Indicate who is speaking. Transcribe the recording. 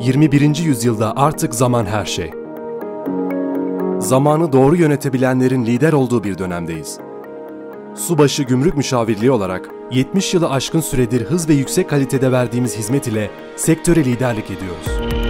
Speaker 1: 21. yüzyılda artık zaman her şey. Zamanı doğru yönetebilenlerin lider olduğu bir dönemdeyiz. Subaşı Gümrük Müşavirliği olarak 70 yılı aşkın süredir hız ve yüksek kalitede verdiğimiz hizmet ile sektöre liderlik ediyoruz.